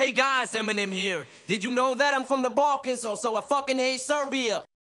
Hey guys, Eminem here. Did you know that I'm from the Balkans, so I fucking hate Serbia?